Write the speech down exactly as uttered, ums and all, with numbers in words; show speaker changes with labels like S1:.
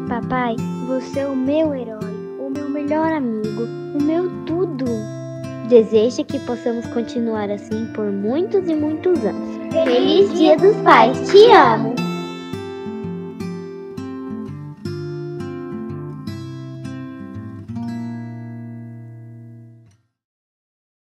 S1: Papai, você é o meu herói, o meu melhor amigo, o meu tudo. Desejo que possamos continuar assim por muitos e muitos anos. Feliz Dia dos Pais, te amo!